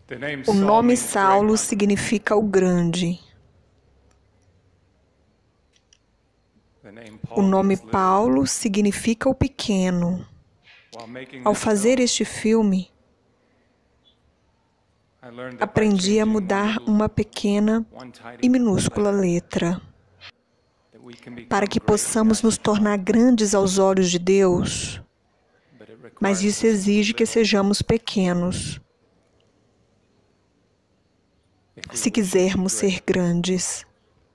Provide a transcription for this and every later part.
O nome Saulo significa o grande. O nome Paulo significa o pequeno. Ao fazer este filme, aprendi a mudar uma pequena e minúscula letra para que possamos nos tornar grandes aos olhos de Deus, mas isso exige que sejamos pequenos, se quisermos ser grandes.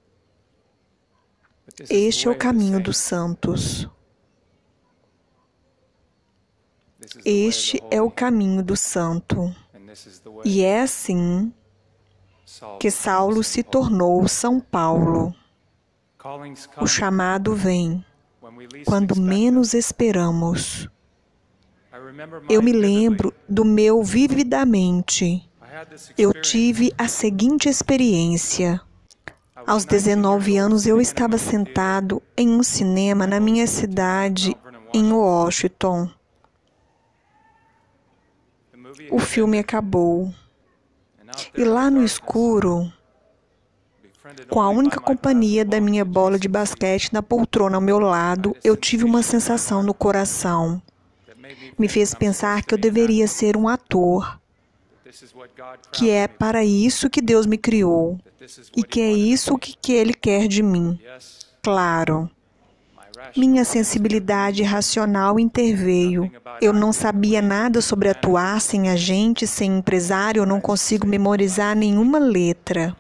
Este é o caminho dos santos. Este é o caminho do santo. E é assim que Saulo se tornou São Paulo. O chamado vem quando menos esperamos. Eu me lembro do meu vividamente. Eu tive a seguinte experiência. Aos 19 anos, eu estava sentado em um cinema na minha cidade, em Washington. O filme acabou. E lá no escuro, com a única companhia da minha bola de basquete na poltrona ao meu lado, eu tive uma sensação no coração. Me fez pensar que eu deveria ser um ator, que é para isso que Deus me criou, e que é isso que Ele quer de mim. Claro, minha sensibilidade racional interveio. Eu não sabia nada sobre atuar sem agente, sem empresário, eu não consigo memorizar nenhuma letra.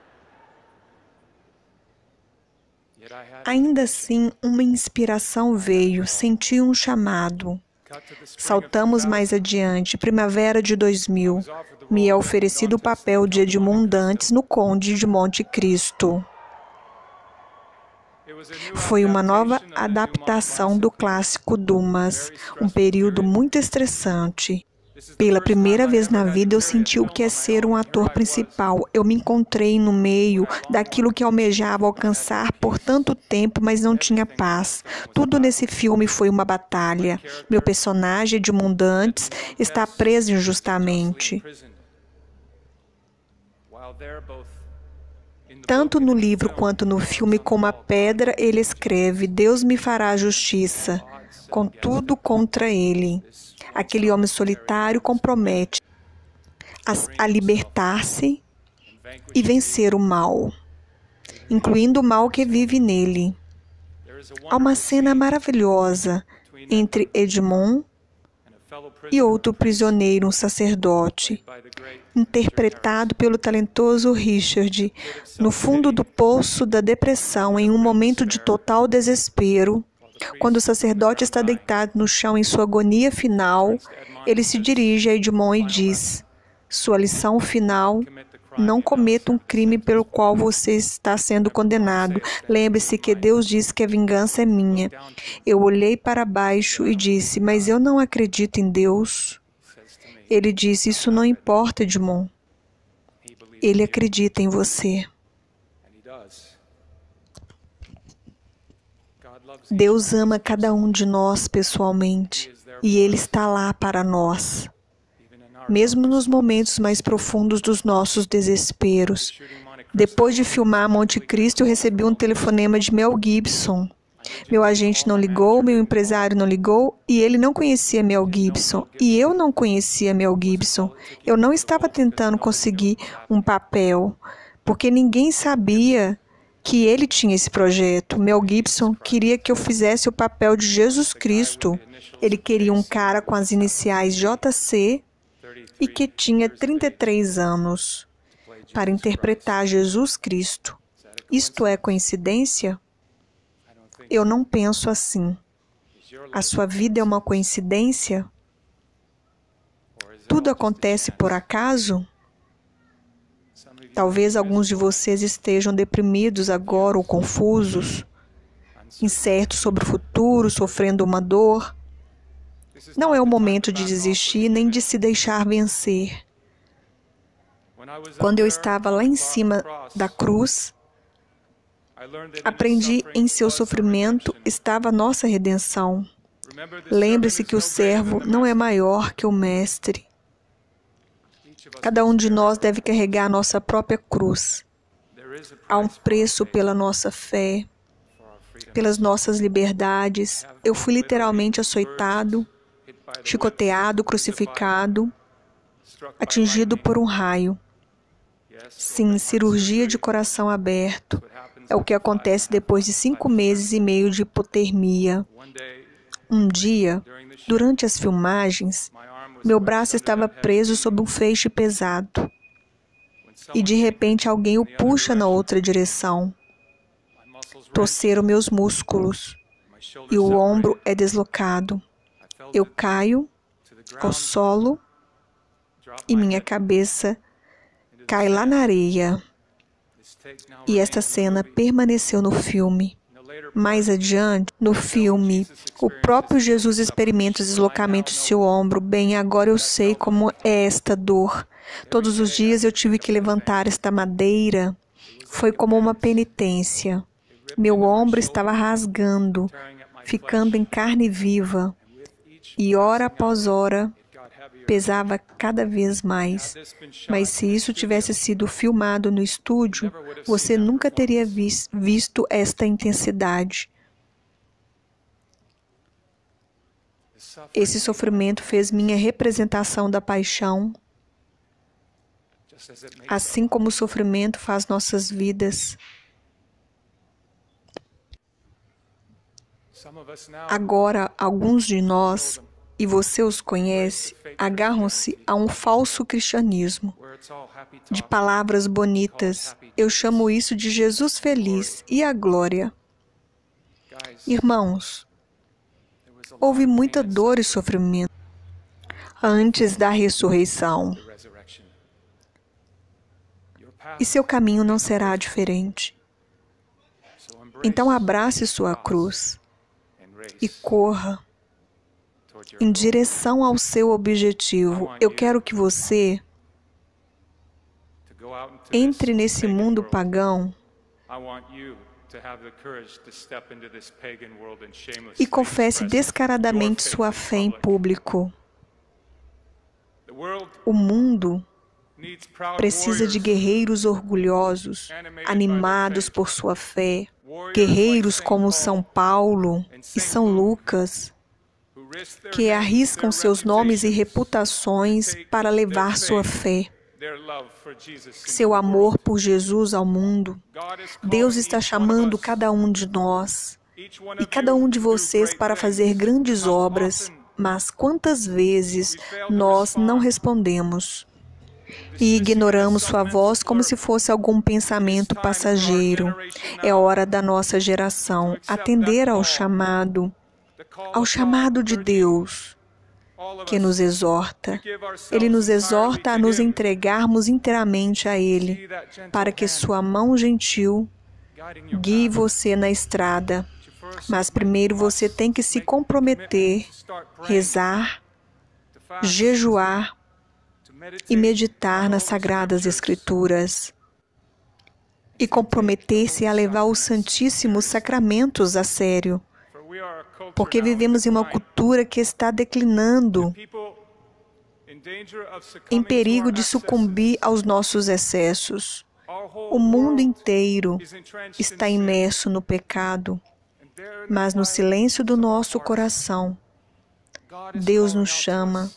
Ainda assim, uma inspiração veio, senti um chamado. Saltamos mais adiante, primavera de 2000. Me é oferecido o papel de Edmond Dantes no Conde de Monte Cristo. Foi uma nova adaptação do clássico Dumas, um período muito estressante. Pela primeira vez na vida eu senti o que é ser um ator principal. Eu me encontrei no meio daquilo que almejava alcançar por tanto tempo, mas não tinha paz. Tudo nesse filme foi uma batalha. Meu personagem, Edmond Dantes, está preso injustamente. Tanto no livro quanto no filme, com uma pedra, ele escreve: Deus me fará justiça, contudo contra ele. Aquele homem solitário compromete a libertar-se e vencer o mal, incluindo o mal que vive nele. Há uma cena maravilhosa entre Edmond e outro prisioneiro, um sacerdote, interpretado pelo talentoso Richard, no fundo do poço da depressão, em um momento de total desespero. Quando o sacerdote está deitado no chão em sua agonia final, ele se dirige a Edmond e diz: sua lição final, não cometa um crime pelo qual você está sendo condenado. Lembre-se que Deus disse que a vingança é minha. Eu olhei para baixo e disse: mas eu não acredito em Deus. Ele disse: isso não importa, Edmond. Ele acredita em você. Deus ama cada um de nós pessoalmente e Ele está lá para nós, mesmo nos momentos mais profundos dos nossos desesperos. Depois de filmar Monte Cristo, eu recebi um telefonema de Mel Gibson. Meu agente não ligou, meu empresário não ligou e ele não conhecia Mel Gibson. E eu não conhecia Mel Gibson. Eu não estava tentando conseguir um papel, porque ninguém sabia que ele tinha esse projeto. Mel Gibson queria que eu fizesse o papel de Jesus Cristo. Ele queria um cara com as iniciais JC e que tinha 33 anos para interpretar Jesus Cristo. Isto é coincidência? Eu não penso assim. A sua vida é uma coincidência? Tudo acontece por acaso? Talvez alguns de vocês estejam deprimidos agora ou confusos, incertos sobre o futuro, sofrendo uma dor. Não é o momento de desistir nem de se deixar vencer. Quando eu estava lá em cima da cruz, aprendi em seu sofrimento estava a nossa redenção. Lembre-se que o servo não é maior que o mestre. Cada um de nós deve carregar a nossa própria cruz. Há um preço pela nossa fé, pelas nossas liberdades. Eu fui literalmente açoitado, chicoteado, crucificado, atingido por um raio. Sim, cirurgia de coração aberto. É o que acontece depois de 5 meses e meio de hipotermia. Um dia, durante as filmagens, meu braço estava preso sob um feixe pesado. E de repente alguém o puxa na outra direção. Torceram meus músculos e o ombro é deslocado. Eu caio ao solo e minha cabeça cai lá na areia. E esta cena permaneceu no filme. Mais adiante, no filme, o próprio Jesus experimenta o deslocamento de seu ombro. Bem, agora eu sei como é esta dor. Todos os dias eu tive que levantar esta madeira. Foi como uma penitência. Meu ombro estava rasgando, ficando em carne viva. E hora após hora, pesava cada vez mais. Mas se isso tivesse sido filmado no estúdio, você nunca teria visto esta intensidade. Esse sofrimento fez minha representação da paixão, assim como o sofrimento faz nossas vidas. Agora, alguns de nós, e você os conhece, agarram-se a um falso cristianismo, de palavras bonitas. Eu chamo isso de Jesus feliz e a glória. Irmãos, houve muita dor e sofrimento antes da ressurreição. E seu caminho não será diferente. Então abrace sua cruz e corra em direção ao seu objetivo. Eu quero que você entre nesse mundo pagão e confesse descaradamente sua fé em público. O mundo precisa de guerreiros orgulhosos, animados por sua fé, guerreiros como São Paulo e São Lucas, que arriscam seus nomes e reputações para levar sua fé, seu amor por Jesus ao mundo. Deus está chamando cada um de nós e cada um de vocês para fazer grandes obras, mas quantas vezes nós não respondemos e ignoramos sua voz como se fosse algum pensamento passageiro? É hora da nossa geração atender ao chamado de Deus, que nos exorta. Ele nos exorta a nos entregarmos inteiramente a Ele, para que sua mão gentil guie você na estrada. Mas primeiro você tem que se comprometer, rezar, jejuar e meditar nas Sagradas Escrituras. E comprometer-se a levar os Santíssimos Sacramentos a sério. Porque vivemos em uma cultura que está declinando, em perigo de sucumbir aos nossos excessos. O mundo inteiro está imerso no pecado, mas no silêncio do nosso coração, Deus nos chama,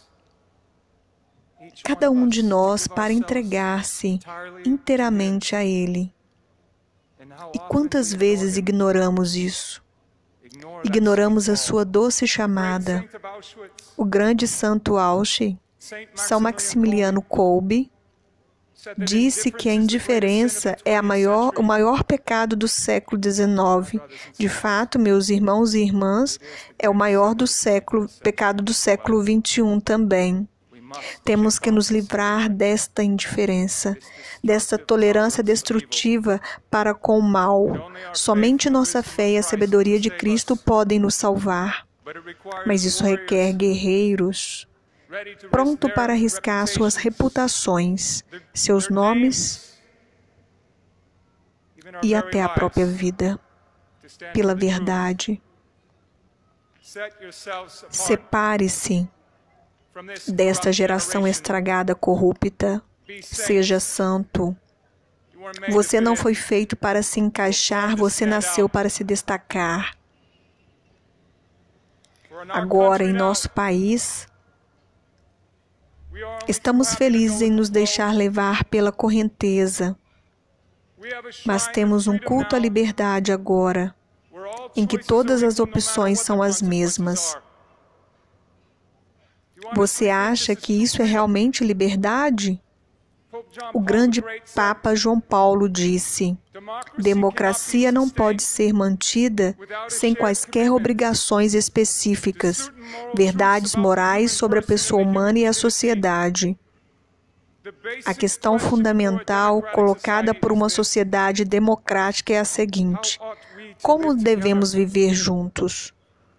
cada um de nós, para entregar-se inteiramente a Ele. E quantas vezes ignoramos isso? Ignoramos a sua doce chamada. O grande santo Auschwitz, São Maximiliano Kolbe, disse que a indiferença é o maior pecado do século XIX. De fato, meus irmãos e irmãs, é o maior pecado do século XXI também. Temos que nos livrar desta indiferença, desta tolerância destrutiva para com o mal. Somente nossa fé e a sabedoria de Cristo podem nos salvar. Mas isso requer guerreiros prontos para arriscar suas reputações, seus nomes e até a própria vida, pela verdade. Separe-se desta geração estragada, corrupta. Seja santo. Você não foi feito para se encaixar, você nasceu para se destacar. Agora, em nosso país, estamos felizes em nos deixar levar pela correnteza, mas temos um culto à liberdade agora, em que todas as opções são as mesmas. Você acha que isso é realmente liberdade? O grande Papa João Paulo disse: democracia não pode ser mantida sem quaisquer obrigações específicas, verdades morais sobre a pessoa humana e a sociedade. A questão fundamental colocada por uma sociedade democrática é a seguinte: como devemos viver juntos?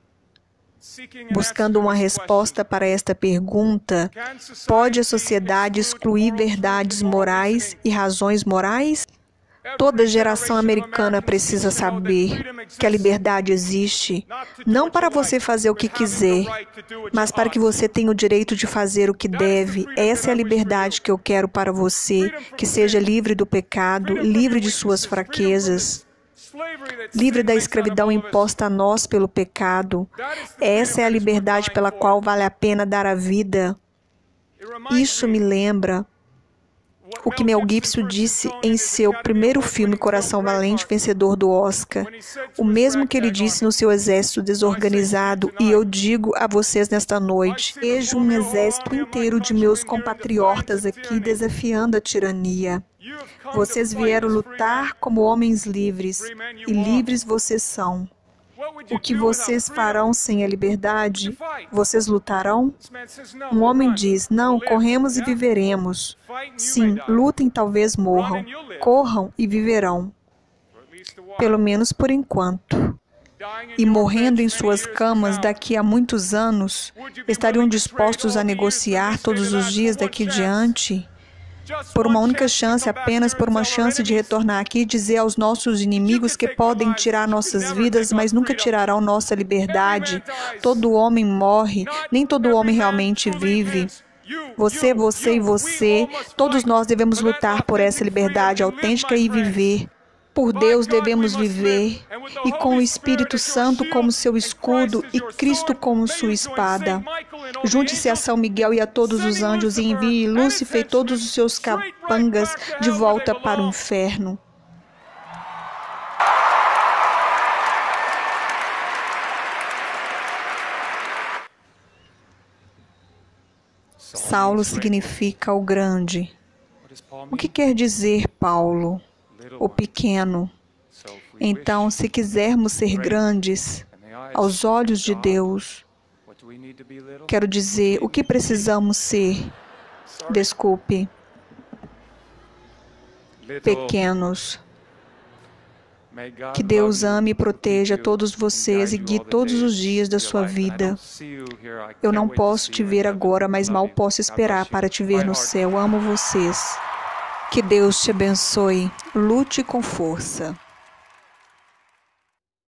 Buscando uma resposta para esta pergunta, pode a sociedade excluir verdades morais e razões morais? Toda geração americana precisa saber que a liberdade existe, não para você fazer o que quiser, mas para que você tenha o direito de fazer o que deve. Essa é a liberdade que eu quero para você, que seja livre do pecado, livre de suas fraquezas, livre da escravidão imposta a nós pelo pecado. Essa é a liberdade pela qual vale a pena dar a vida. Isso me lembra o que Mel Gibson disse em seu primeiro filme, Coração Valente, vencedor do Oscar. O mesmo que ele disse no seu exército desorganizado, e eu digo a vocês nesta noite: vejo um exército inteiro de meus compatriotas aqui desafiando a tirania. Vocês vieram lutar como homens livres, e livres vocês são. O que vocês farão sem a liberdade? Vocês lutarão? Um homem diz: não, corremos e viveremos. Sim, lutem, talvez morram. Corram e viverão. Pelo menos por enquanto. E morrendo em suas camas daqui a muitos anos, estariam dispostos a negociar todos os dias daqui diante? Por uma única chance, apenas por uma chance de retornar aqui e dizer aos nossos inimigos que podem tirar nossas vidas, mas nunca tirarão nossa liberdade. Todo homem morre, nem todo homem realmente vive. Você e você, todos nós devemos lutar por essa liberdade autêntica e viver. Por Deus devemos viver, e com o Espírito Santo como seu escudo e Cristo como sua espada. Junte-se a São Miguel e a todos os anjos e envie Lúcifer e todos os seus capangas de volta para o inferno. Saulo significa o grande. O que quer dizer Paulo? O pequeno. Então, se quisermos ser grandes aos olhos de Deus, quero dizer, o que precisamos ser? Desculpe. Pequenos. Que Deus ame e proteja todos vocês e guie todos os dias da sua vida. Eu não posso te ver agora, mas mal posso esperar para te ver no céu. Amo vocês. Que Deus te abençoe. Lute com força.